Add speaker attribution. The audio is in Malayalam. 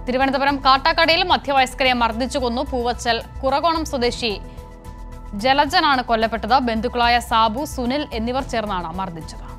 Speaker 1: തിരുവനന്തപുരം കാട്ടാക്കടയിൽ മധ്യവയസ്കരെ മർദ്ദിച്ചു കൊന്നു. പൂവച്ചൽ കുറകോണം സ്വദേശി ജലജനാണ് കൊല്ലപ്പെട്ടത്. ബന്ധുക്കളായ സാബു, സുനിൽ എന്നിവർ ചേർന്നാണ് മർദ്ദിച്ചത്.